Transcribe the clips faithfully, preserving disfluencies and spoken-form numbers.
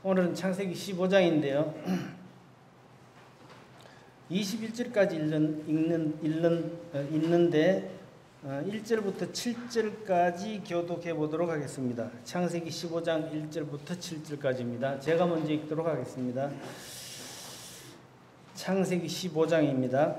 오늘은 창세기 십오 장인데요. 이십일 절까지 읽는, 읽는, 읽는, 어, 읽는데 어, 일 절부터 칠 절까지 교독해 보도록 하겠습니다. 창세기 십오 장 일 절부터 칠 절까지입니다. 제가 먼저 읽도록 하겠습니다. 창세기 십오 장입니다.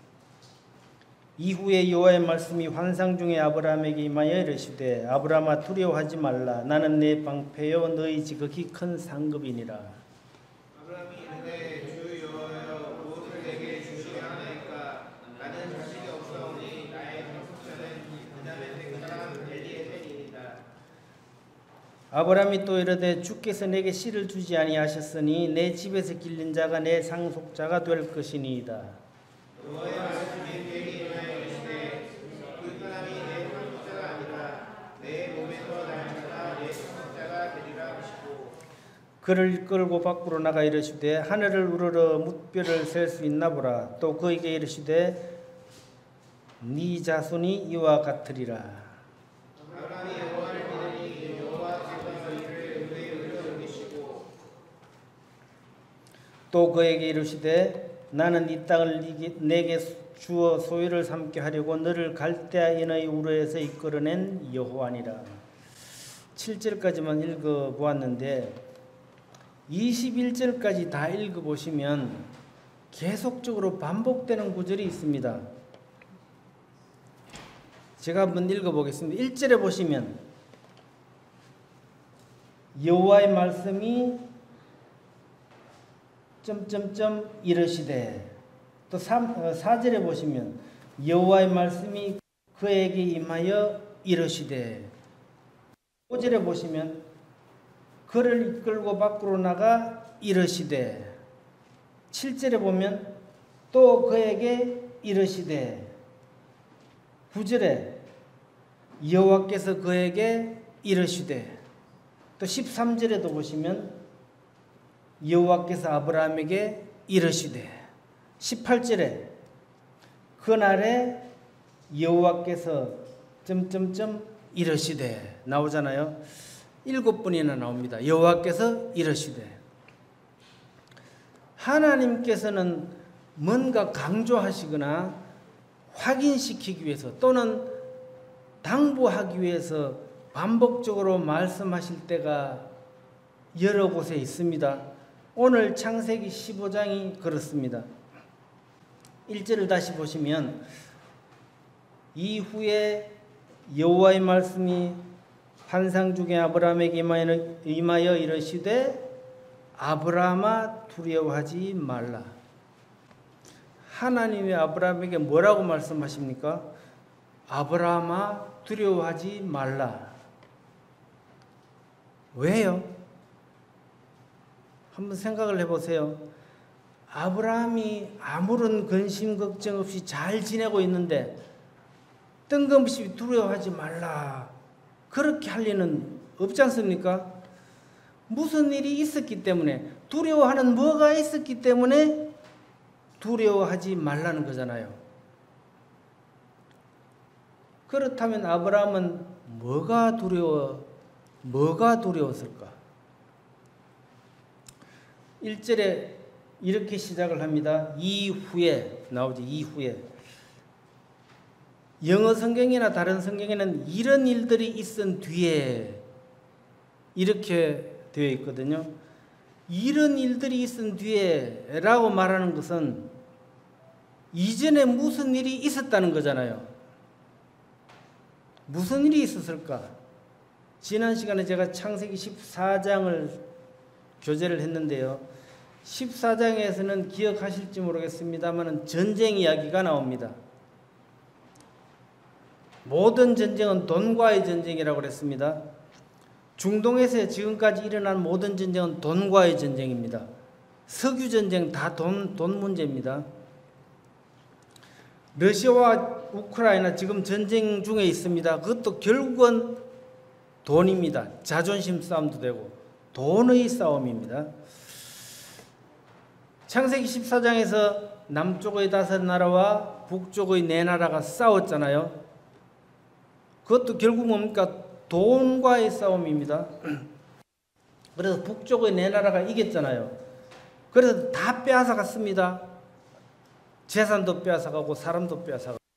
이후에 여호와의 말씀이 환상 중에 아브라함에게 임하여 이르시되 아브라함아 두려워하지 말라. 나는 내 방패요 너희 지극히 큰 상급이니라. 아브라함이 이르되 주 여호와여 무엇을 내게 주시려 하나이까. 나는 자식이 없사오니 나의 상속자는 그자의 그 사람 엘리에셀이니이다. 아브라함이 또 이르되 주께서 내게 씨를 주지 아니하셨으니 내 집에서 길린 자가 내 상속자가 될 것이니이다. 여호와의 말씀이 내게 임하여 이르시되 그 사람이 내 상속자가 아니라 내 몸에서 날 자가 내 상속자가 되리라 하시고 그를 이끌고 밖으로 나가 이르시되 하늘을 우러러 뭇별을 셀 수 있나 보라. 또 그에게 이르시되 네 자손이 이와 같으리라. 아브라함이 여호와를 믿으니 여호와 지금서 이를 그의 의로 여기시고 또 그에게 이르시되 나는 이 땅을 내게 주어 소유를 삼게 하려고 너를 갈대아인의 우르에서 이끌어낸 여호와니라. 칠 절까지만 읽어보았는데 이십일 절까지 다 읽어보시면 계속적으로 반복되는 구절이 있습니다. 제가 한번 읽어보겠습니다. 일 절에 보시면 여호와의 말씀이 점점점 이르시되, 또 사 절에 보시면 여호와의 말씀이 그에게 임하여 이르시되, 오 절에 보시면 그를 이끌고 밖으로 나가 이르시되, 칠 절에 보면 또 그에게 이르시되, 구 절에 여호와께서 그에게 이르시되, 또 십삼 절에도 보시면 여호와께서 아브라함에게 이르시되, 십팔 절에 그날에 여호와께서 점점점 이르시되 나오잖아요. 일곱 번이나 나옵니다. 여호와께서 이르시되. 하나님께서는 뭔가 강조하시거나 확인시키기 위해서 또는 당부하기 위해서 반복적으로 말씀하실 때가 여러 곳에 있습니다. 오늘 창세기 십오 장이 그렇습니다. 일 절을 다시 보시면 이후에 여호와의 말씀이 환상 중에 아브라함에게 임하여 이르시되 아브라함아 두려워하지 말라. 하나님이 아브라함에게 뭐라고 말씀하십니까? 아브라함아 두려워하지 말라. 왜요? 한번 생각을 해보세요. 아브라함이 아무런 근심 걱정 없이 잘 지내고 있는데 뜬금없이 두려워하지 말라 그렇게 할 리는 없지 않습니까? 무슨 일이 있었기 때문에, 두려워하는 뭐가 있었기 때문에 두려워하지 말라는 거잖아요. 그렇다면 아브라함은 뭐가 두려워, 뭐가 두려웠을까? 일 절에 이렇게 시작을 합니다. 이후에 나오지. 이후에. 영어 성경이나 다른 성경에는 이런 일들이 있은 뒤에 이렇게 되어 있거든요. 이런 일들이 있은 뒤에 라고 말하는 것은 이전에 무슨 일이 있었다는 거잖아요. 무슨 일이 있었을까? 지난 시간에 제가 창세기 십사 장을 교재를 했는데요. 십사 장에서는 기억하실지 모르겠습니다만 전쟁 이야기가 나옵니다. 모든 전쟁은 돈과의 전쟁이라고 그랬습니다. 중동에서 지금까지 일어난 모든 전쟁은 돈과의 전쟁입니다. 석유 전쟁 다 돈, 돈 문제입니다. 러시아와 우크라이나 지금 전쟁 중에 있습니다. 그것도 결국은 돈입니다. 자존심 싸움도 되고 돈의 싸움입니다. 창세기 십사 장에서 남쪽의 다섯 나라와 북쪽의 네 나라가 싸웠잖아요. 그것도 결국 뭡니까? 돈과의 싸움입니다. 그래서 북쪽의 네 나라가 이겼잖아요. 그래서 다 빼앗아 갔습니다. 재산도 빼앗아 가고 사람도 빼앗아 가고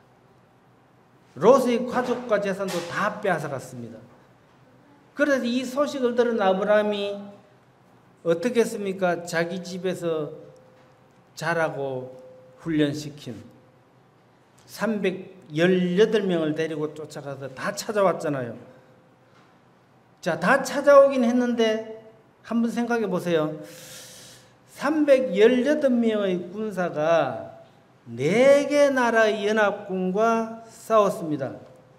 롯의 가족과 재산도 다 빼앗아 갔습니다. 그래서 이 소식을 들은 아브라함이 어떻게 했습니까? 자기 집에서 자라고 훈련시킨 삼백십팔 명을 데리고 쫓아가서 다 찾아왔잖아요. 자, 다 찾아오긴 했는데 한번 생각해 보세요. 삼백십팔 명의 군사가 네 개 나라의 연합군과 싸웠습니다.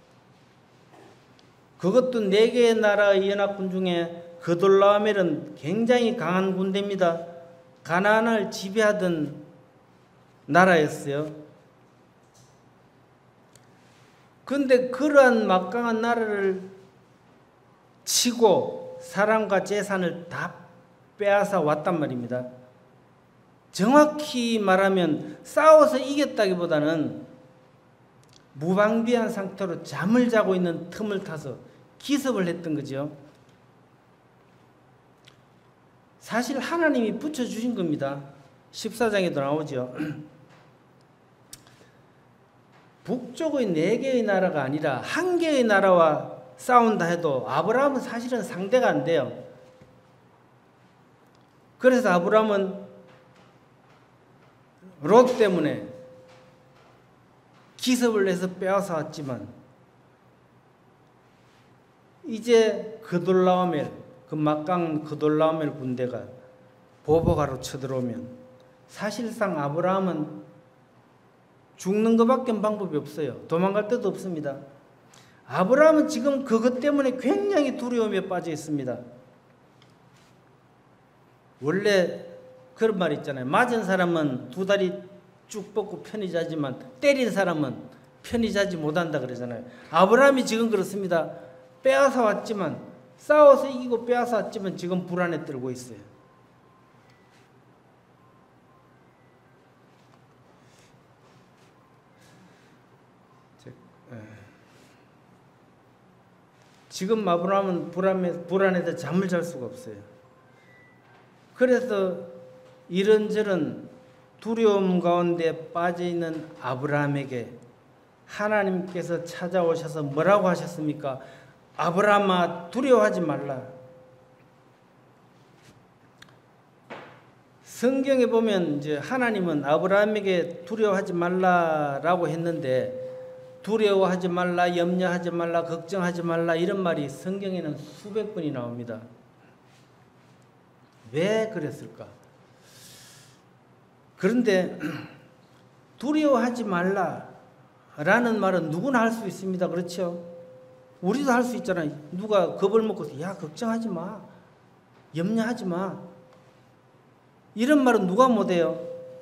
그것도 네 개의 나라의 연합군 중에 그돌라오멜은 굉장히 강한 군대입니다. 가나안을 지배하던 나라였어요. 그런데 그러한 막강한 나라를 치고 사람과 재산을 다 빼앗아 왔단 말입니다. 정확히 말하면 싸워서 이겼다기보다는 무방비한 상태로 잠을 자고 있는 틈을 타서 기습을 했던 거죠. 사실 하나님이 붙여주신 겁니다. 십사 장에도 나오죠. 북쪽의 네 개의 나라가 아니라 한 개의 나라와 싸운다 해도 아브라함은 사실은 상대가 안 돼요. 그래서 아브라함은 롯 때문에 기습을 해서 빼앗아 왔지만 이제 그돌라오멜, 그 막강 그돌라오멜 군대가 보복하러 쳐들어오면 사실상 아브라함은 죽는 것밖에 방법이 없어요. 도망갈 데도 없습니다. 아브라함은 지금 그것 때문에 굉장히 두려움에 빠져 있습니다. 원래 그런 말 있잖아요. 맞은 사람은 두 다리 쭉 뻗고 편히 자지만 때린 사람은 편히 자지 못한다 그러잖아요. 아브라함이 지금 그렇습니다. 빼앗아 왔지만 싸워서 이기고 빼앗아 왔지만 지금 불안에 떨고 있어요. 지금 아브라함은 불안에, 불안해서 잠을 잘 수가 없어요. 그래서 이런저런 두려움 가운데 빠져있는 아브라함에게 하나님께서 찾아오셔서 뭐라고 하셨습니까? 아브라함아, 두려워하지 말라. 성경에 보면 이제 하나님은 아브라함에게 두려워하지 말라라고 했는데 두려워하지 말라, 염려하지 말라, 걱정하지 말라 이런 말이 성경에는 수백 번이 나옵니다. 왜 그랬을까? 그런데 두려워하지 말라라는 말은 누구나 할 수 있습니다. 그렇죠? 우리도 할 수 있잖아요. 누가 겁을 먹고서 야 걱정하지 마, 염려하지 마 이런 말은 누가 못해요?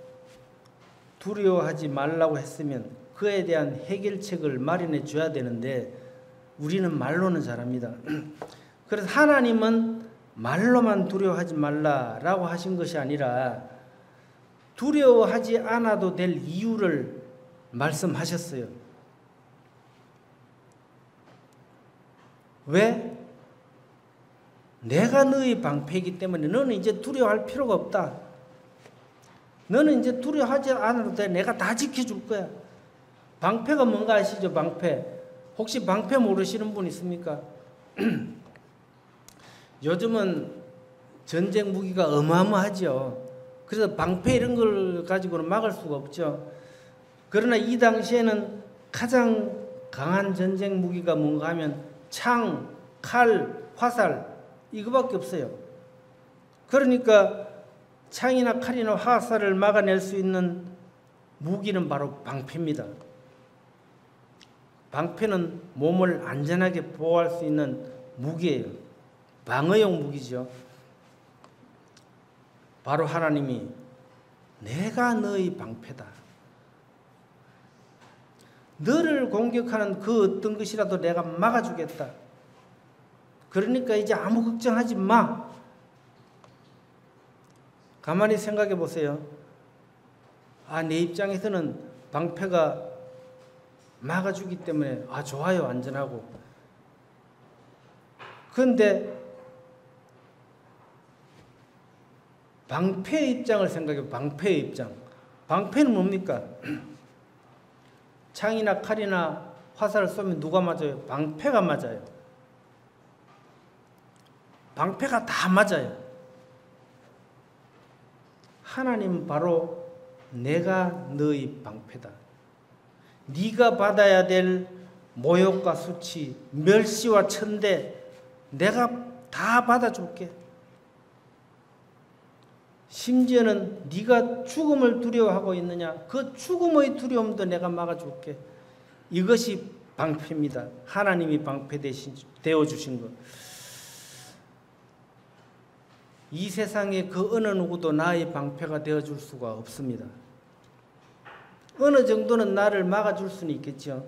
두려워하지 말라고 했으면 그에 대한 해결책을 마련해 줘야 되는데 우리는 말로는 잘합니다. 그래서 하나님은 말로만 두려워하지 말라라고 하신 것이 아니라 두려워하지 않아도 될 이유를 말씀하셨어요. 왜? 내가 너의 방패이기 때문에 너는 이제 두려워할 필요가 없다. 너는 이제 두려워하지 않아도 돼. 내가 다 지켜줄 거야. 방패가 뭔가 아시죠? 방패. 혹시 방패 모르시는 분 있습니까? 요즘은 전쟁 무기가 어마어마하죠. 그래서 방패 이런 걸 가지고는 막을 수가 없죠. 그러나 이 당시에는 가장 강한 전쟁 무기가 뭔가 하면 창, 칼, 화살 이거밖에 없어요. 그러니까 창이나 칼이나 화살을 막아낼 수 있는 무기는 바로 방패입니다. 방패는 몸을 안전하게 보호할 수 있는 무기예요. 방어용 무기죠. 바로 하나님이 내가 너의 방패다. 너를 공격하는 그 어떤 것이라도 내가 막아주겠다. 그러니까 이제 아무 걱정하지 마. 가만히 생각해 보세요. 아, 내 입장에서는 방패가 막아주기 때문에 아 좋아요, 안전하고. 그런데 방패의 입장을 생각해. 방패의 입장. 방패는 뭡니까? 창이나 칼이나 화살을 쏘면 누가 맞아요? 방패가 맞아요. 방패가 다 맞아요. 하나님은 바로 내가 너의 방패다. 네가 받아야 될 모욕과 수치, 멸시와 천대 내가 다 받아줄게. 심지어는 네가 죽음을 두려워하고 있느냐, 그 죽음의 두려움도 내가 막아줄게. 이것이 방패입니다. 하나님이 방패 대신 되어주신 것. 이 세상에 그 어느 누구도 나의 방패가 되어줄 수가 없습니다. 어느 정도는 나를 막아줄 수는 있겠죠.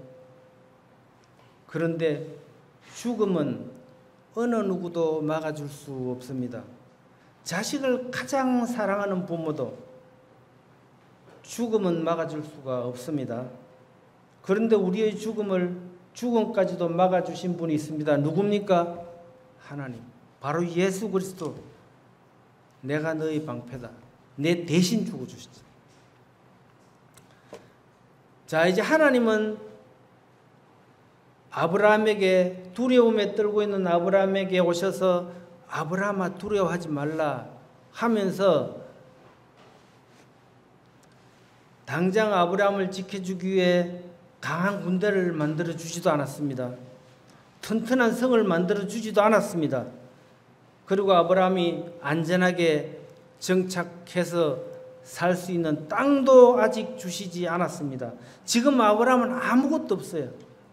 그런데 죽음은 어느 누구도 막아줄 수 없습니다. 자식을 가장 사랑하는 부모도 죽음은 막아줄 수가 없습니다. 그런데 우리의 죽음을 죽음까지도 막아주신 분이 있습니다. 누굽니까? 하나님. 바로 예수 그리스도. 내가 너의 방패다. 내 대신 죽어주시죠. 자, 이제 하나님은 아브라함에게, 두려움에 떨고 있는 아브라함에게 오셔서 아브라함아 두려워하지 말라 하면서 당장 아브라함을 지켜주기 위해 강한 군대를 만들어 주지도 않았습니다. 튼튼한 성을 만들어 주지도 않았습니다. 그리고 아브라함이 안전하게 정착해서 살 수 있는 땅도 아직 주시지 않았습니다. 지금 아브라함은 아무것도 없어요.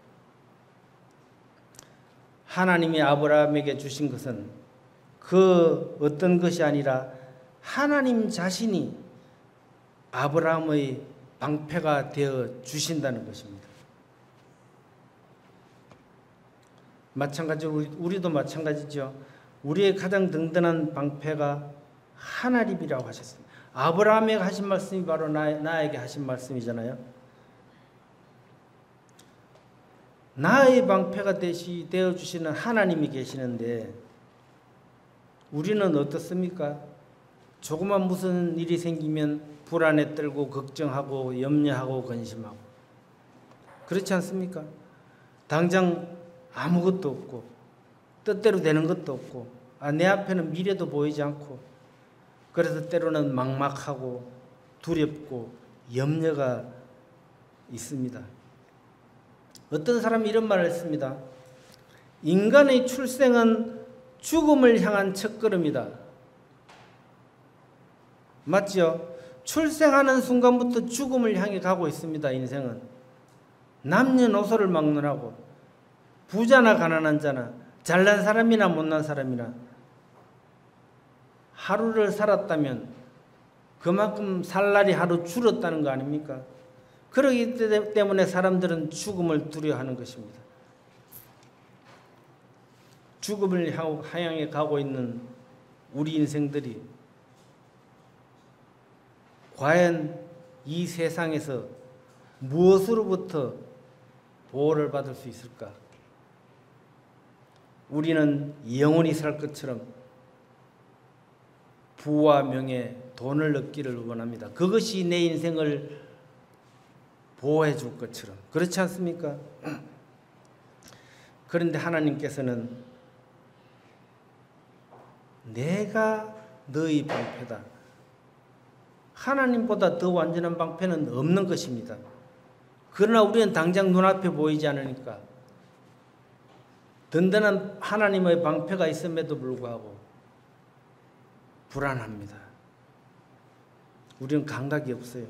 하나님이 아브라함에게 주신 것은 그 어떤 것이 아니라 하나님 자신이 아브라함의 방패가 되어 주신다는 것입니다. 마찬가지로 우리, 우리도 마찬가지죠. 우리의 가장 든든한 방패가 하나님이라고 하셨습니다. 아브라함에게 하신 말씀이 바로 나, 나에게 하신 말씀이잖아요. 나의 방패가 되시, 되어주시는 하나님이 계시는데 우리는 어떻습니까? 조그만 무슨 일이 생기면 불안에 떨고 걱정하고 염려하고 근심하고 그렇지 않습니까? 당장 아무것도 없고 뜻대로 되는 것도 없고 아, 내 앞에는 미래도 보이지 않고 그래서 때로는 막막하고 두렵고 염려가 있습니다. 어떤 사람이 이런 말을 했습니다. 인간의 출생은 죽음을 향한 첫걸음이다. 맞죠? 출생하는 순간부터 죽음을 향해 가고 있습니다. 인생은. 남녀노소를 막론하고 부자나 가난한 자나 잘난 사람이나 못난 사람이나 하루를 살았다면 그만큼 살 날이 하루 줄었다는 거 아닙니까? 그러기 때문에 사람들은 죽음을 두려워하는 것입니다. 죽음을 향해 가고 있는 우리 인생들이 과연 이 세상에서 무엇으로부터 보호를 받을 수 있을까? 우리는 영원히 살 것처럼 부와 명예, 돈을 얻기를 원합니다. 그것이 내 인생을 보호해 줄 것처럼. 그렇지 않습니까? 그런데 하나님께서는 내가 너희 방패다. 하나님보다 더 완전한 방패는 없는 것입니다. 그러나 우리는 당장 눈앞에 보이지 않으니까 든든한 하나님의 방패가 있음에도 불구하고 불안합니다. 우리는 감각이 없어요.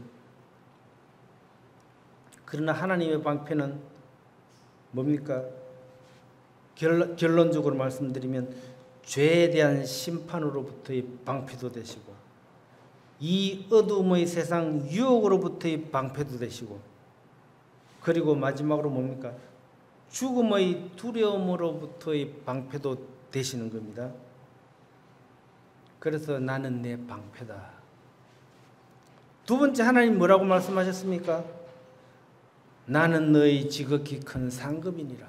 그러나 하나님의 방패는 뭡니까? 결, 결론적으로 말씀드리면 죄에 대한 심판으로부터의 방패도 되시고 이 어둠의 세상 유혹으로부터의 방패도 되시고 그리고 마지막으로 뭡니까? 죽음의 두려움으로부터의 방패도 되시는 겁니다. 그래서 나는 내 방패다. 두 번째 하나님 뭐라고 말씀하셨습니까? 나는 너희 지극히 큰 상급이니라.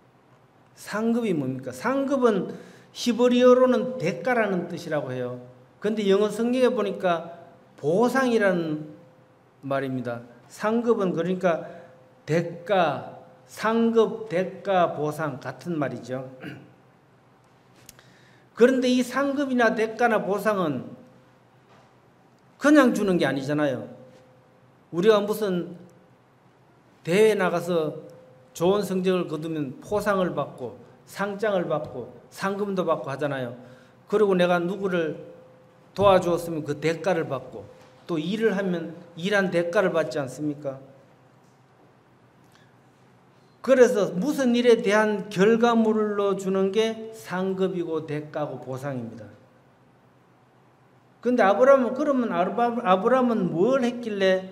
상급이 뭡니까? 상급은 히브리어로는 대가라는 뜻이라고 해요. 근데 영어 성경에 보니까 보상이라는 말입니다. 상급은 그러니까 대가, 상급, 대가, 보상 같은 말이죠. 그런데 이 상급이나 대가나 보상은 그냥 주는 게 아니잖아요. 우리가 무슨 대회 나가서 좋은 성적을 거두면 포상을 받고 상장을 받고 상금도 받고 하잖아요. 그리고 내가 누구를 도와주었으면 그 대가를 받고 또 일을 하면 일한 대가를 받지 않습니까? 그래서 무슨 일에 대한 결과물로 주는 게 상급이고 대가고 보상입니다. 근데 아브라함은 그러면 아브라함은 뭘 했길래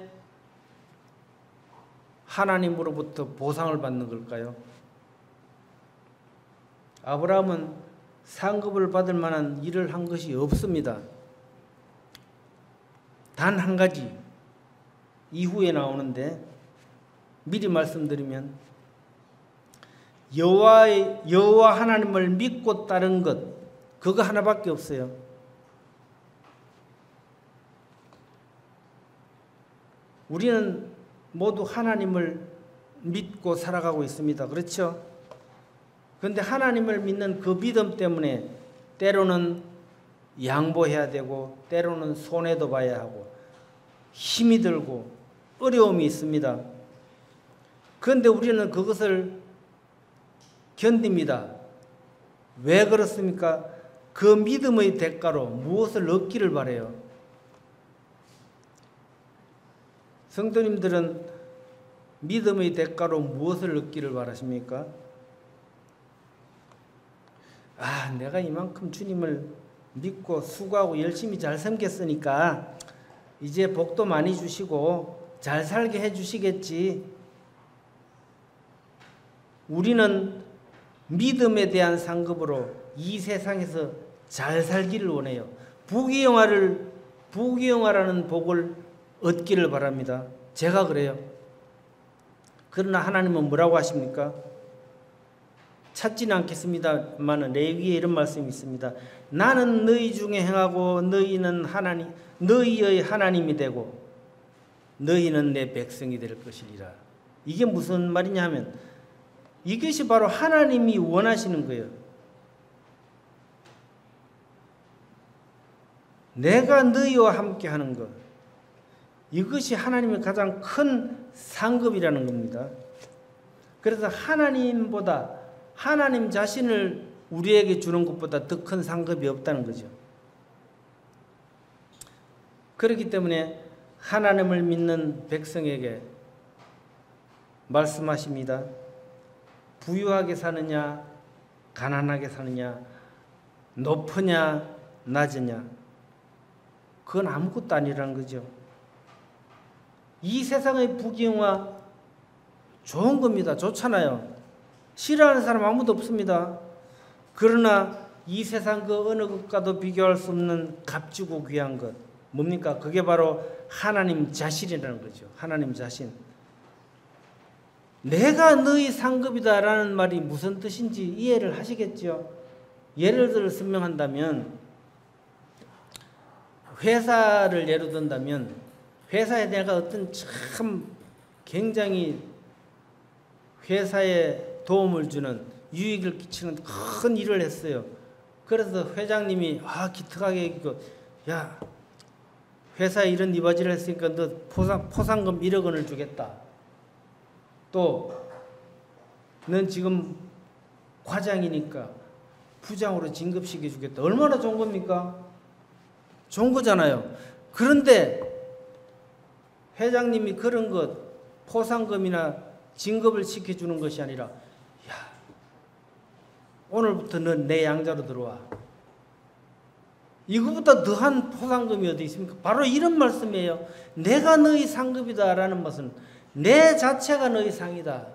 하나님으로부터 보상을 받는 걸까요? 아브라함은 상급을 받을 만한 일을 한 것이 없습니다. 단 한 가지 이후에 나오는데 미리 말씀드리면 여호와의 여호와 하나님을 믿고 따른 것 그거 하나밖에 없어요. 우리는 모두 하나님을 믿고 살아가고 있습니다. 그렇죠? 그런데 하나님을 믿는 그 믿음 때문에 때로는 양보해야 되고 때로는 손해도 봐야 하고 힘이 들고 어려움이 있습니다. 그런데 우리는 그것을 견딥니다. 왜 그렇습니까? 그 믿음의 대가로 무엇을 얻기를 바라요. 성도님들은 믿음의 대가로 무엇을 얻기를 바라십니까? 아, 내가 이만큼 주님을 믿고 수고하고 열심히 잘 섬겼으니까 이제 복도 많이 주시고 잘 살게 해주시겠지. 우리는 믿음에 대한 상급으로 이 세상에서 잘 살기를 원해요. 부귀영화를 부귀영화라는 복을 얻기를 바랍니다. 제가 그래요. 그러나 하나님은 뭐라고 하십니까? 찾지는 않겠습니다만 레위기에 이런 말씀이 있습니다. 나는 너희 중에 행하고 너희는 하나님 너희의 하나님이 되고 너희는 내 백성이 될 것이리라. 이게 무슨 말이냐 하면 이것이 바로 하나님이 원하시는 거예요. 내가 너희와 함께 하는 것. 이것이 하나님의 가장 큰 상급이라는 겁니다. 그래서 하나님보다 하나님 자신을 우리에게 주는 것보다 더 큰 상급이 없다는 거죠. 그렇기 때문에 하나님을 믿는 백성에게 말씀하십니다. 부유하게 사느냐 가난하게 사느냐 높으냐 낮으냐 그건 아무것도 아니라는 거죠. 이 세상의 부귀영화 좋은 겁니다. 좋잖아요. 싫어하는 사람 아무도 없습니다. 그러나 이 세상 그 어느 것과도 비교할 수 없는 값지고 귀한 것 뭡니까? 그게 바로 하나님 자신이라는 거죠. 하나님 자신. 내가 너희 상급이다라는 말이 무슨 뜻인지 이해를 하시겠죠? 예를 들어 설명한다면 회사를 예로 든다면 회사에 내가 어떤 참 굉장히 회사에 도움을 주는 유익을 끼치는 큰 일을 했어요. 그래서 회장님이 아 기특하게 얘기하고 야 회사에 이런 이바지를 했으니까 너 포상, 포상금 일억 원을 주겠다. 또 넌 지금 과장이니까 부장으로 진급시켜 주겠다. 얼마나 좋은 겁니까? 좋은 거잖아요. 그런데 회장님이 그런 것 포상금이나 진급을 시켜주는 것이 아니라 야 오늘부터 넌 내 양자로 들어와. 이거보다 더한 포상금이 어디 있습니까? 바로 이런 말씀이에요. 내가 너희 상급이다라는 것은 내 자체가 너희 상이다.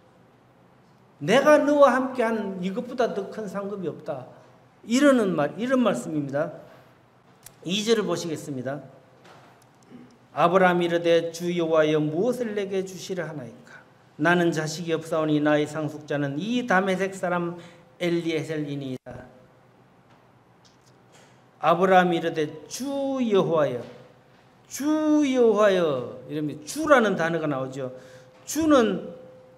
내가 너와 함께한 이것보다 더 큰 상급이 없다. 이러는 말, 이런 말씀입니다. 이 절을 보시겠습니다. 아브라함이 이르되 주 여호와여 무엇을 내게 주시려 하나이까? 나는 자식이 없사오니 나의 상속자는 이 다메섹 사람 엘리에셀이니이다. 아브라함이 이르되 주 여호와여, 주 여호와여 이러면 주라는 단어가 나오죠. 주는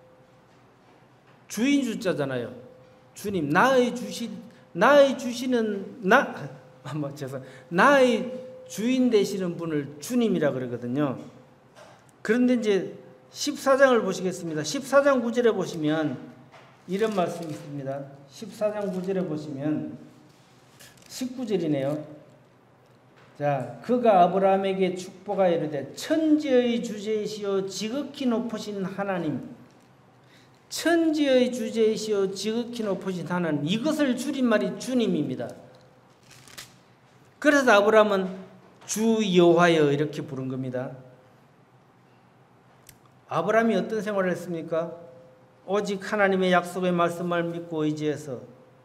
주인 주자잖아요. 주님, 나의 주시 나의 주시는 나 뭐 죄송 나의 주인 되시는 분을 주님이라 그러거든요. 그런데 이제 십사 장을 보시겠습니다. 십사 장 구 절에 보시면 이런 말씀이 있습니다. 십사 장 구 절에 보시면 십구 절이네요. 자, 그가 아브라함에게 축복하여 이르되 천지의 주제이시오 지극히 높으신 하나님, 천지의 주제이시오 지극히 높으신 하나님, 이것을 줄임말이 주님입니다. 그래서 아브라함은 주 여호와여 이렇게 부른 겁니다. 아브라함이 어떤 생활을 했습니까? 오직 하나님의 약속의 말씀을 믿고 의지해서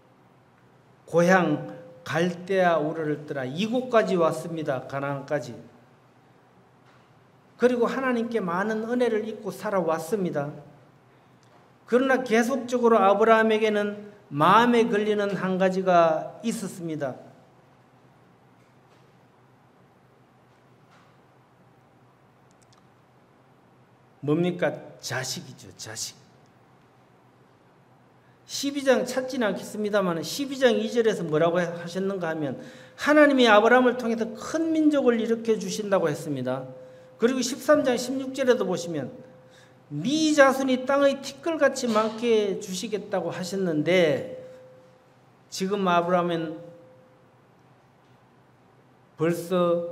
고향 갈대아 우르를 떠나 이곳까지 왔습니다. 가나안까지. 그리고 하나님께 많은 은혜를 입고 살아왔습니다. 그러나 계속적으로 아브라함에게는 마음에 걸리는 한 가지가 있었습니다. 뭡니까? 자식이죠. 자식. 십이 장 찾지는 않겠습니다만 십이 장 이 절에서 뭐라고 하셨는가 하면 하나님이 아브라함을 통해서 큰 민족을 일으켜 주신다고 했습니다. 그리고 십삼 장 십육 절에도 보시면 네 자손이 땅의 티끌같이 많게 주시겠다고 하셨는데 지금 아브라함은 벌써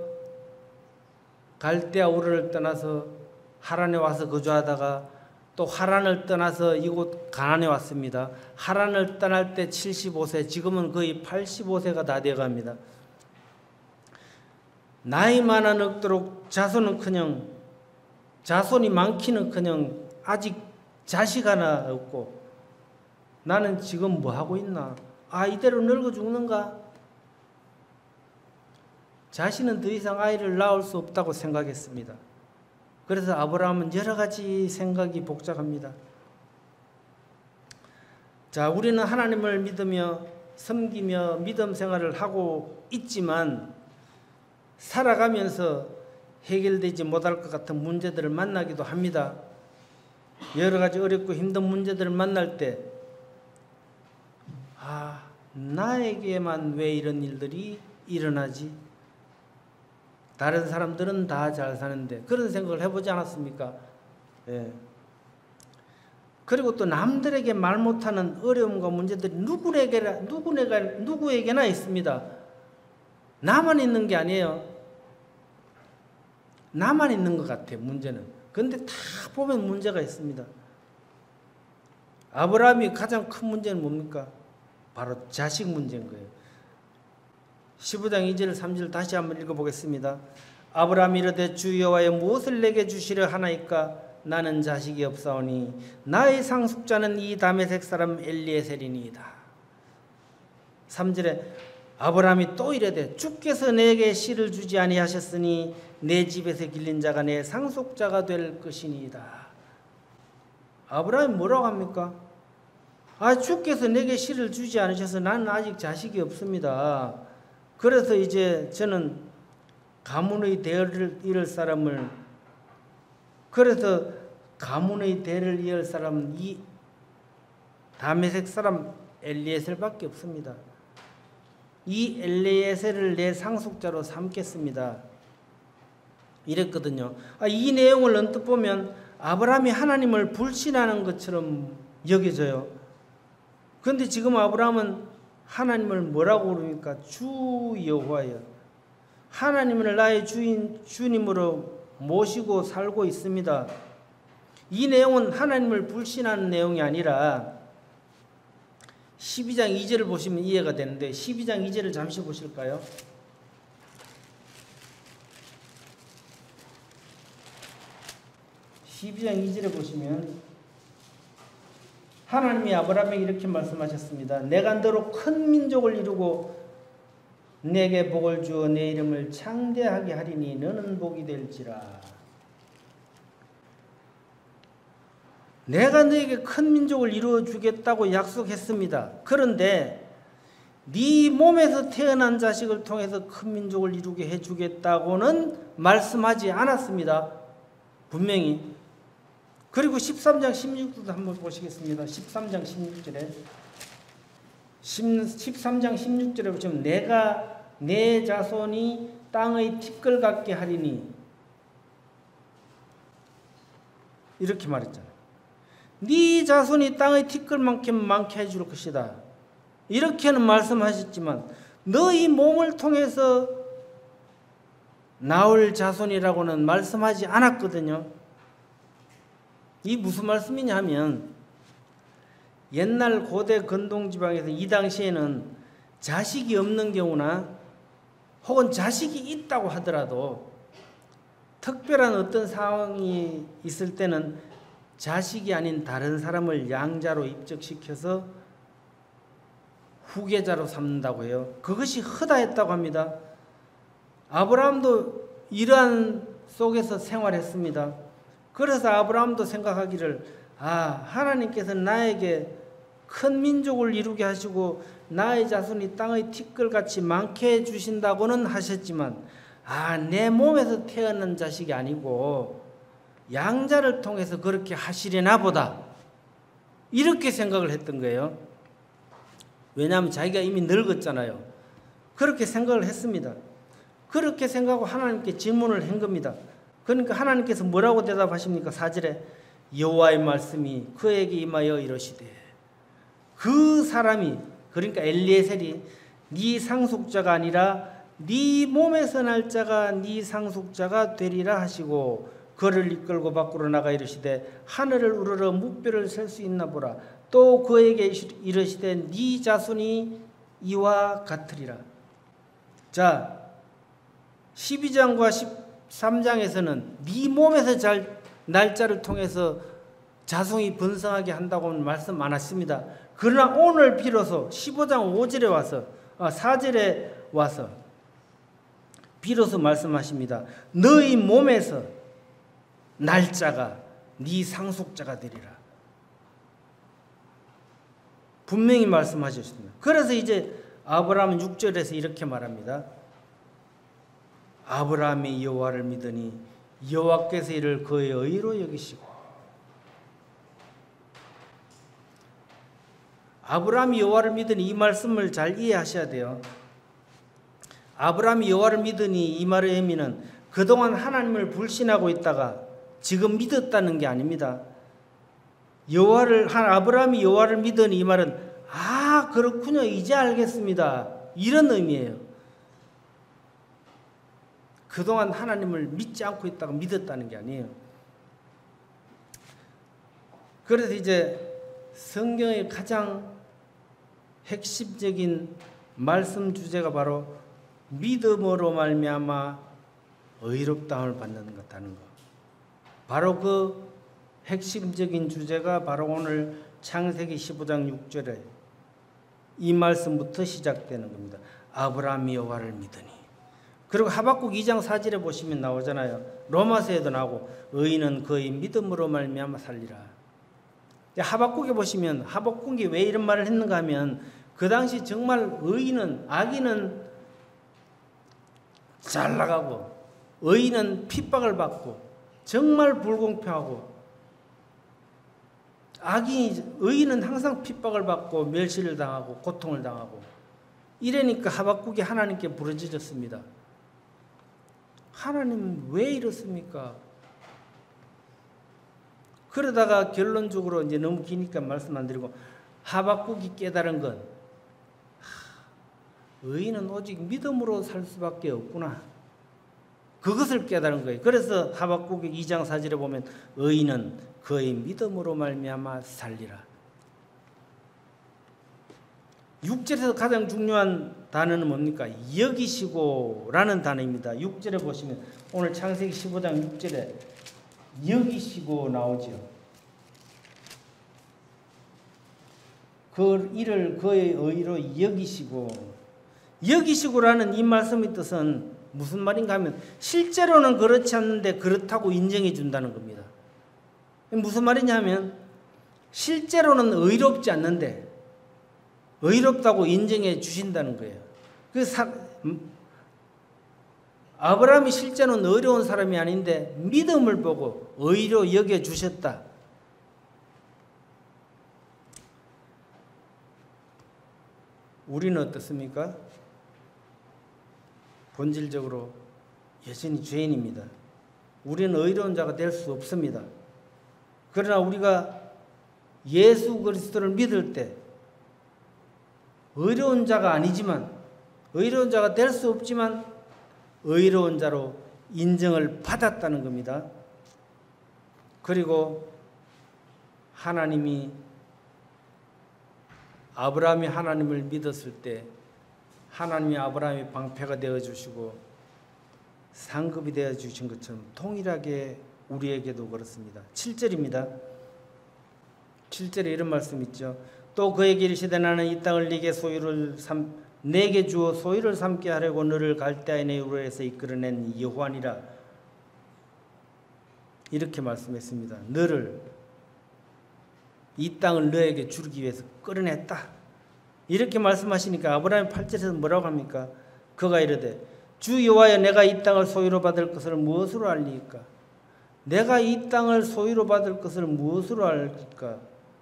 갈대아 우르를 떠나서 하란에 와서 거주하다가 또 하란을 떠나서 이곳 가나안에 왔습니다. 하란을 떠날 때 칠십오 세, 지금은 거의 팔십오 세가 다 되어갑니다. 나이 많아 늙도록 자손은커녕 자손이 많기는커녕 아직 자식 하나 없고 나는 지금 뭐 하고 있나? 아, 이대로 늙어 죽는가? 자신은 더 이상 아이를 낳을 수 없다고 생각했습니다. 그래서 아브라함은 여러 가지 생각이 복잡합니다. 자, 우리는 하나님을 믿으며 섬기며 믿음 생활을 하고 있지만 살아가면서 해결되지 못할 것 같은 문제들을 만나기도 합니다. 여러 가지 어렵고 힘든 문제들을 만날 때 아, 나에게만 왜 이런 일들이 일어나지? 다른 사람들은 다 잘 사는데 그런 생각을 해보지 않았습니까? 예. 그리고 또 남들에게 말 못하는 어려움과 문제들이 누구에게나, 누구에게나, 누구에게나 있습니다. 나만 있는 게 아니에요. 나만 있는 것 같아요, 문제는. 그런데 다 보면 문제가 있습니다. 아브라함이 가장 큰 문제는 뭡니까? 바로 자식 문제인 거예요. 십오 장 이 절 삼 절 다시 한번 읽어보겠습니다. 아브라함이 이르되 주 여호와여 무엇을 내게 주시려 하나이까? 나는 자식이 없사오니 나의 상속자는 이 다메섹 사람 엘리에셀이니이다. 삼 절에 아브라함이 또 이르되 주께서 내게 씨를 주지 아니하셨으니 내 집에서 길린 자가 내 상속자가 될 것이니이다. 아브라함이 뭐라고 합니까? 아, 주께서 내게 씨를 주지 않으셔서 나는 아직 자식이 없습니다. 그래서 이제 저는 가문의 대를 이을 사람을 그래서 가문의 대를 이을 사람은 이 다메섹 사람 엘리에셀밖에 없습니다. 이 엘리에셀을 내 상속자로 삼겠습니다. 이랬거든요. 아, 이 내용을 언뜻 보면 아브라함이 하나님을 불신하는 것처럼 여겨져요. 그런데 지금 아브라함은 하나님을 뭐라고 부릅니까? 주 여호와여. 하나님을 나의 주인, 주님으로 모시고 살고 있습니다. 이 내용은 하나님을 불신하는 내용이 아니라 십이 장 이 절을 보시면 이해가 되는데 십이 장 이 절을 잠시 보실까요? 십이 장 이 절에 보시면 하나님이 아브라함에게 이렇게 말씀하셨습니다. 내가 너로 큰 민족을 이루고 내게 복을 주어 내 이름을 창대하게 하리니 너는 복이 될지라. 내가 너에게 큰 민족을 이루어 주겠다고 약속했습니다. 그런데 네 몸에서 태어난 자식을 통해서 큰 민족을 이루게 해주겠다고는 말씀하지 않았습니다. 분명히. 그리고 십삼 장 십육 절도 한번 보시겠습니다. 십삼 장 십육 절에 십삼 장 십육 절에 보시면 내가 내 자손이 땅의 티끌 같게 하리니 이렇게 말했잖아요. 네 자손이 땅의 티끌만큼 많게 해줄 것이다. 이렇게는 말씀하셨지만 너희 몸을 통해서 나올 자손이라고는 말씀하지 않았거든요. 이 무슨 말씀이냐 하면 옛날 고대 근동지방에서 이 당시에는 자식이 없는 경우나 혹은 자식이 있다고 하더라도 특별한 어떤 상황이 있을 때는 자식이 아닌 다른 사람을 양자로 입적시켜서 후계자로 삼는다고 해요. 그것이 허다했다고 합니다. 아브라함도 이러한 속에서 생활했습니다. 그래서 아브라함도 생각하기를 아 하나님께서 나에게 큰 민족을 이루게 하시고 나의 자손이 땅의 티끌같이 많게 해주신다고는 하셨지만 아 내 몸에서 태어난 자식이 아니고 양자를 통해서 그렇게 하시려나 보다 이렇게 생각을 했던 거예요. 왜냐하면 자기가 이미 늙었잖아요. 그렇게 생각을 했습니다. 그렇게 생각하고 하나님께 질문을 한 겁니다. 그러니까 하나님께서 뭐라고 대답하십니까? 사 절에 여호와의 말씀이 그에게 임하여 이르시되 그 사람이 그러니까 엘리에셀이 네 상속자가 아니라 네 몸에서 날 자가 네 상속자가 되리라 하시고 그를 이끌고 밖으로 나가 이르시되 하늘을 우러러 묵별을 셀 수 있나 보라. 또 그에게 이르시되 네 자손이 이와 같으리라. 자, 십이 장과 십삼 장에서는 네 몸에서 잘 날짜를 통해서 자손이 번성하게 한다고는 말씀 안 했습니다. 그러나 오늘 비로소 십오 장 오 절에 와서 아, 사 절에 와서 비로소 말씀하십니다. 너희 몸에서 날짜가 네 상속자가 되리라. 분명히 말씀하셨습니다. 그래서 이제 아브라함은 육 절에서 이렇게 말합니다. 아브라함이 여호와를 믿으니 여호와께서 이를 그의 의로 여기시고 아브라함이 여호와를 믿으니 이 말씀을 잘 이해하셔야 돼요. 아브라함이 여호와를 믿으니 이 말의 의미는 그동안 하나님을 불신하고 있다가 지금 믿었다는 게 아닙니다. 여호와를 한 아브라함이 여호와를 믿으니 이 말은 아 그렇군요 이제 알겠습니다 이런 의미예요. 그동안 하나님을 믿지 않고 있다가 믿었다는 게 아니에요. 그래서 이제 성경의 가장 핵심적인 말씀 주제가 바로 믿음으로 말미암아 의롭다함을 받는 것하는 것. 바로 그 핵심적인 주제가 바로 오늘 창세기 십오 장 육 절에 이 말씀부터 시작되는 겁니다. 아브라함이 여호와를 믿으니. 그리고 하박국 이 장 사 절에 보시면 나오잖아요. 로마서에도 나오고 의인은 그의 믿음으로 말미암아 살리라. 하박국에 보시면 하박국이 왜 이런 말을 했는가 하면 그 당시 정말 의인은 악인은 잘 나가고 의인은 핍박을 받고 정말 불공평하고 악인이 의인은 항상 핍박을 받고 멸시를 당하고 고통을 당하고 이러니까 하박국이 하나님께 부르짖었습니다. 하나님은 왜 이렇습니까? 그러다가 결론적으로 이제 너무 기니까 말씀 안 드리고 하박국이 깨달은 건 의인은 오직 믿음으로 살 수밖에 없구나. 그것을 깨달은 거예요. 그래서 하박국 이 장 사 절에 보면 의인은 그의 믿음으로 말미암아 살리라. 육 절에서 가장 중요한 단어는 뭡니까? 여기시고라는 단어입니다. 육 절에 보시면 오늘 창세기 십오 장 육 절에 여기시고 나오죠. 그 이를 그의 의로 여기시고 여기시고라는 이 말씀의 뜻은 무슨 말인가 하면 실제로는 그렇지 않는데 그렇다고 인정해 준다는 겁니다. 무슨 말이냐 하면 실제로는 의롭지 않는데 의롭다고 인정해 주신다는 거예요. 그 사, 아브라함이 실제는 어려운 사람이 아닌데 믿음을 보고 의로 여겨 주셨다. 우리는 어떻습니까? 본질적으로 여전히 죄인입니다. 우리는 의로운 자가 될 수 없습니다. 그러나 우리가 예수 그리스도를 믿을 때 의로운 자가 아니지만, 의로운 자가 될 수 없지만 의로운 자로 인정을 받았다는 겁니다. 그리고 하나님이, 아브라함이 하나님을 믿었을 때 하나님이 아브라함의 방패가 되어주시고 상급이 되어주신 것처럼 동일하게 우리에게도 그렇습니다. 칠 절입니다. 칠 절에 이런 말씀 있죠. 또 그에게 이르시되 나는 이 땅을 네게 소유를 삼, 내게 주어 소유를 삼게 하려고 너를 갈대아인의 우르에서 이끌어낸 여호와니라. 이렇게 말씀했습니다. 너를, 이 땅을 너에게 주기 위해서 끌어냈다. 이렇게 말씀하시니까 아브라함 팔 절에서 뭐라고 합니까? 그가 이르되 주 여호와여 내가 이 땅을 소유로 받을 것을 무엇으로 알리까? 내가 이 땅을 소유로 받을 것을 무엇으로 알까?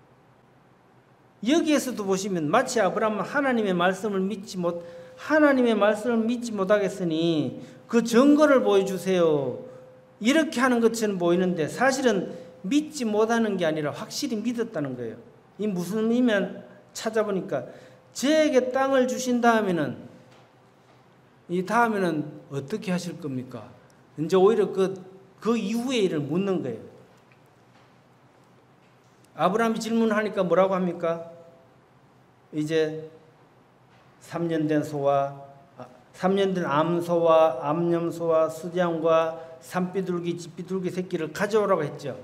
여기에서도 보시면 마치 아브라함은 하나님의 말씀을 믿지 못 하나님의 말씀을 믿지 못하겠으니 그 증거를 보여주세요. 이렇게 하는 것처럼 보이는데 사실은 믿지 못하는 게 아니라 확실히 믿었다는 거예요. 이 무슨 의미면 찾아보니까 저에게 땅을 주신 다음에는 이 다음에는 어떻게 하실 겁니까? 이제 오히려 그, 그 이후의 일을 묻는 거예요. 아브라함이 질문하니까 뭐라고 합니까? 이제 삼 년 된 소와 삼 년 된 암소와 암염소와 수장과 산비둘기 집비둘기 새끼를 가져오라고 했죠.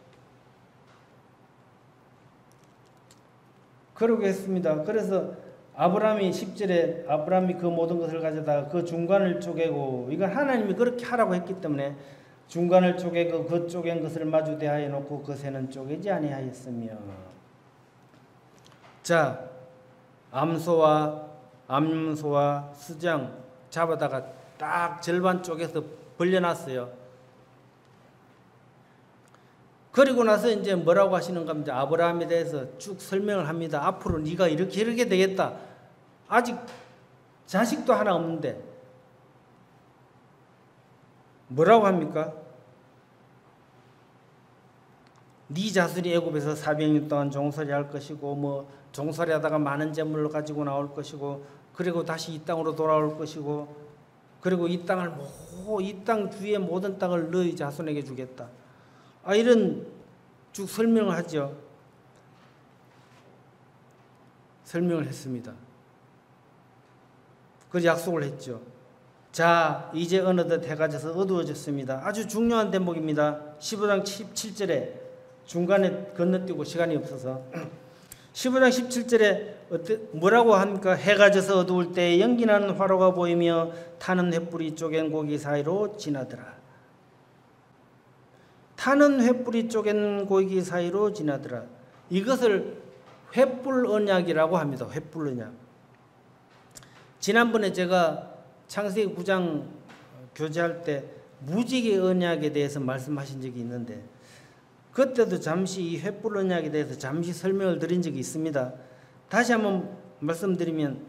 그러고 했습니다. 그래서 아브라함이 십 절에 아브라함이 그 모든 것을 가져다가 그 중간을 쪼개고, 이건 하나님이 그렇게 하라고 했기 때문에 중간을 쪼개고 그 쪼갠 것을 마주 대하여 놓고 그 새는 쪼개지 아니하였으며. 자, 암소와 암소와 수장 잡아다가 딱 절반 쪼개서 벌려놨어요. 그리고 나서 이제 뭐라고 하시는가 하면 아브라함에 대해서 쭉 설명을 합니다. 앞으로 네가 이렇게 이렇게 되겠다. 아직 자식도 하나 없는데 뭐라고 합니까? 네 자손이 애굽에서 사백 년 동안 종살이 할 것이고 뭐 종살이 하다가 많은 재물을 가지고 나올 것이고 그리고 다시 이 땅으로 돌아올 것이고 그리고 이 땅을 이 땅 주위의 모든 땅을 너희 자손에게 주겠다. 아, 이런 쭉 설명을 하죠. 설명을 했습니다. 그 약속을 했죠. 자, 이제 어느덧 해가 져서 어두워졌습니다. 아주 중요한 대목입니다. 십오 장 십칠 절에 중간에 건너뛰고 시간이 없어서 십오 장 십칠 절에 뭐라고 합니까? 해가 져서 어두울 때 연기나는 화로가 보이며 타는 횃불이 쪼갠 고기 사이로 지나더라. 타는 횃불이 쪼갠 고기 사이로 지나더라. 이것을 횃불 언약이라고 합니다. 횃불 언약. 지난번에 제가 창세기 구 장 교제할 때 무지개 언약에 대해서 말씀하신 적이 있는데 그때도 잠시 이 횃불 언약에 대해서 잠시 설명을 드린 적이 있습니다. 다시 한번 말씀드리면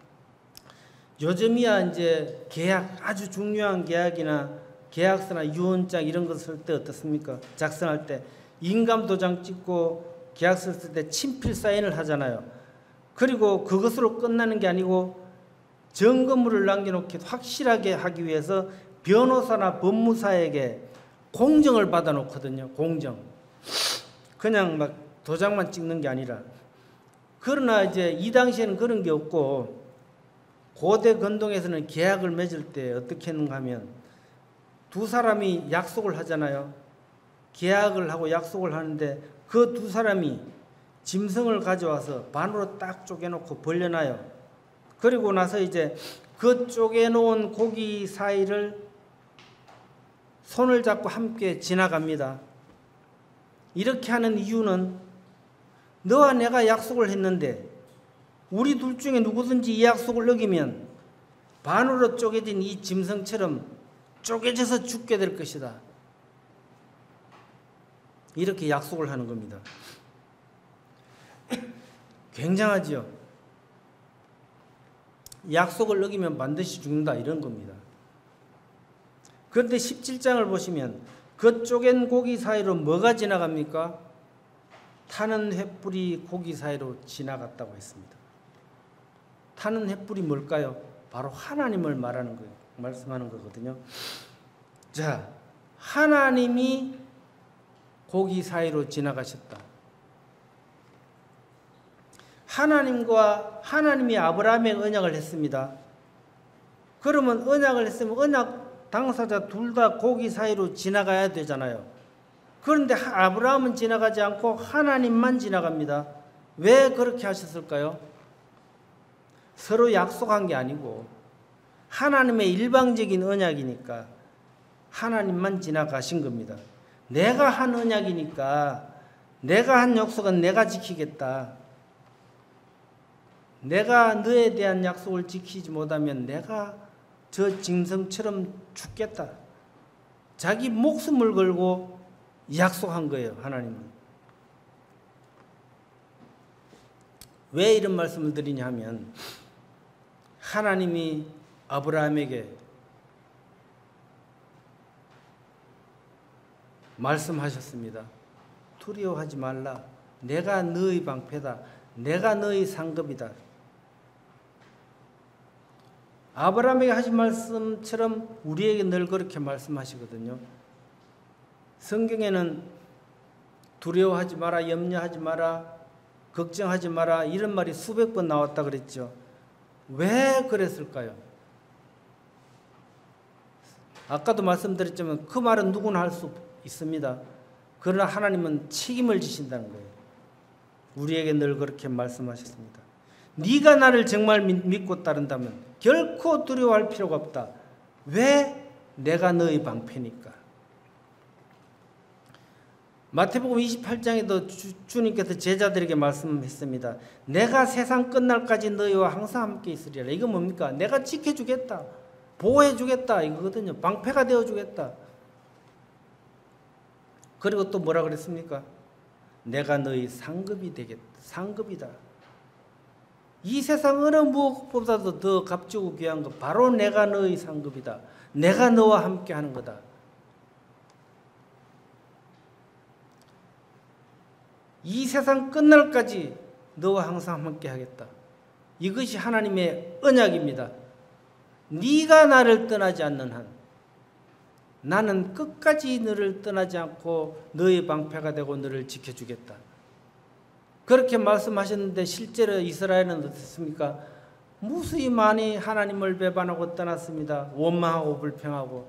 요즘이야 이제 계약, 아주 중요한 계약이나 계약서나 유언장 이런 거 쓸 때 어떻습니까? 작성할 때 인감 도장 찍고 계약서 쓸 때 친필 사인을 하잖아요. 그리고 그것으로 끝나는 게 아니고 점검물을 남겨놓기 확실하게 하기 위해서 변호사나 법무사에게 공정을 받아 놓거든요. 공정. 그냥 막 도장만 찍는 게 아니라. 그러나 이제 이 당시에는 그런 게 없고 고대 건동에서는 계약을 맺을 때 어떻게 했는가 하면 두 사람이 약속을 하잖아요. 계약을 하고 약속을 하는데 그 두 사람이 짐승을 가져와서 반으로 딱 쪼개놓고 벌려놔요. 그리고 나서 이제 그 쪼개놓은 고기 사이를 손을 잡고 함께 지나갑니다. 이렇게 하는 이유는 너와 내가 약속을 했는데 우리 둘 중에 누구든지 이 약속을 어기면 반으로 쪼개진 이 짐승처럼 쪼개져서 죽게 될 것이다. 이렇게 약속을 하는 겁니다. 굉장하지요. 약속을 어기면 반드시 죽는다 이런 겁니다. 그런데 십칠 장을 보시면 그 쪼갠 고기 사이로 뭐가 지나갑니까? 타는 횃불이 고기 사이로 지나갔다고 했습니다. 타는 횃불이 뭘까요? 바로 하나님을 말하는 거예요. 말씀하는 거거든요. 자, 하나님이 고기 사이로 지나가셨다. 하나님과 하나님이 아브라함의 언약을 했습니다. 그러면 언약을 했으면 언약 당사자 둘 다 고기 사이로 지나가야 되잖아요. 그런데 아브라함은 지나가지 않고 하나님만 지나갑니다. 왜 그렇게 하셨을까요? 서로 약속한 게 아니고 하나님의 일방적인 언약이니까 하나님만 지나가신 겁니다. 내가 한 언약이니까 내가 한 약속은 내가 지키겠다. 내가 너에 대한 약속을 지키지 못하면 내가 저 짐승처럼 죽겠다. 자기 목숨을 걸고 약속한 거예요. 하나님은. 왜 이런 말씀을 드리냐 하면 하나님이 아브라함에게 말씀하셨습니다. 두려워하지 말라. 내가 너의 방패다. 내가 너의 상급이다. 아브라함에게 하신 말씀처럼 우리에게 늘 그렇게 말씀하시거든요. 성경에는 두려워하지 마라, 염려하지 마라, 걱정하지 마라 이런 말이 수백 번 나왔다 그랬죠. 왜 그랬을까요? 아까도 말씀드렸지만 그 말은 누구나 할 수 있습니다. 그러나 하나님은 책임을 지신다는 거예요. 우리에게 늘 그렇게 말씀하셨습니다. 네가 나를 정말 믿고 따른다면 결코 두려워할 필요가 없다. 왜? 내가 너의 방패니까. 마태복음 이십팔 장에도 주, 주님께서 제자들에게 말씀했습니다. 내가 세상 끝날까지 너희와 항상 함께 있으리라. 이거 뭡니까? 내가 지켜주겠다. 보호해주겠다. 이거거든요. 방패가 되어주겠다. 그리고 또 뭐라 그랬습니까? 내가 너희 상급이 되겠다. 상급이다. 이 세상 어느 무엇보다도 더 값지고 귀한 것 바로 내가 너희 상급이다. 내가 너와 함께 하는 거다. 이 세상 끝날까지 너와 항상 함께 하겠다. 이것이 하나님의 언약입니다. 네가 나를 떠나지 않는 한 나는 끝까지 너를 떠나지 않고 너의 방패가 되고 너를 지켜주겠다. 그렇게 말씀하셨는데 실제로 이스라엘은 어떻습니까? 무수히 많이 하나님을 배반하고 떠났습니다. 원망하고 불평하고.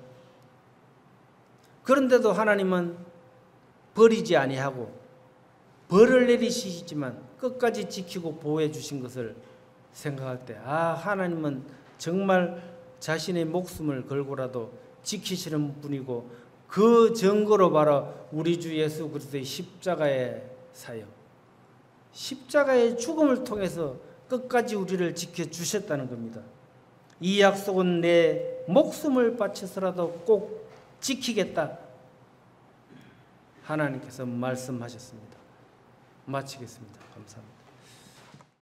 그런데도 하나님은 버리지 아니하고 벌을 내리시지만 끝까지 지키고 보호해 주신 것을 생각할 때 아, 하나님은 정말 자신의 목숨을 걸고라도 지키시는 분이고 그 증거로 바로 우리 주 예수 그리스도의 십자가의 사역, 십자가의 죽음을 통해서 끝까지 우리를 지켜주셨다는 겁니다. 이 약속은 내 목숨을 바쳐서라도 꼭 지키겠다. 하나님께서 말씀하셨습니다. 마치겠습니다. 감사합니다.